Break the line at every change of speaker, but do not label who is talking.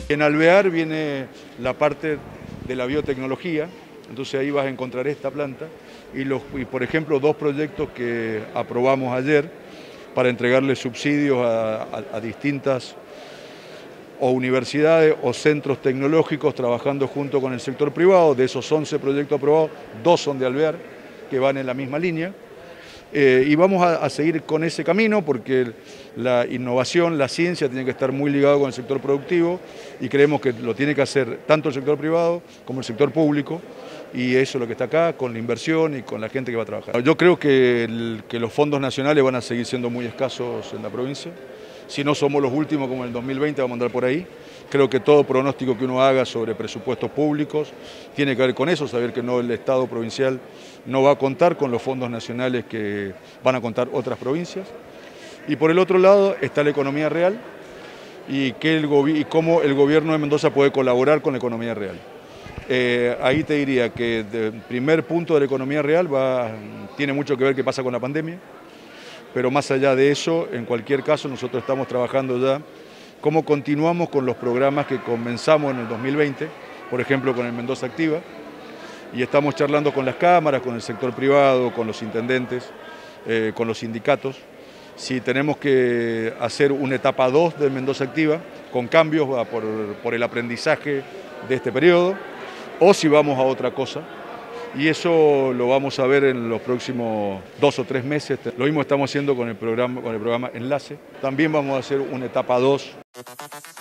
En Alvear viene la parte de la biotecnología, entonces ahí vas a encontrar esta planta y por ejemplo, dos proyectos que aprobamos ayer para entregarle subsidios a distintas o universidades o centros tecnológicos trabajando junto con el sector privado. De esos 11 proyectos aprobados, 2 son de Alvear, que van en la misma línea. Y vamos a seguir con ese camino porque la innovación, la ciencia tiene que estar muy ligado con el sector productivo y creemos que lo tiene que hacer tanto el sector privado como el sector público, y eso es lo que está acá, con la inversión y con la gente que va a trabajar. Yo creo que los fondos nacionales van a seguir siendo muy escasos en la provincia. Si no somos los últimos como en el 2020, vamos a andar por ahí. Creo que todo pronóstico que uno haga sobre presupuestos públicos tiene que ver con eso, saber que no, el Estado provincial no va a contar con los fondos nacionales que van a contar otras provincias. Y por el otro lado está la economía real y cómo el gobierno de Mendoza puede colaborar con la economía real. Ahí te diría que el primer punto de la economía real tiene mucho que ver qué pasa con la pandemia. Pero más allá de eso, en cualquier caso, nosotros estamos trabajando ya cómo continuamos con los programas que comenzamos en el 2020, por ejemplo con el Mendoza Activa, y estamos charlando con las cámaras, con el sector privado, con los intendentes, con los sindicatos, si tenemos que hacer una etapa 2 del Mendoza Activa, con cambios por el aprendizaje de este periodo, o si vamos a otra cosa. Y eso lo vamos a ver en los próximos 2 o 3 meses. Lo mismo estamos haciendo con el programa Enlace. También vamos a hacer una etapa 2.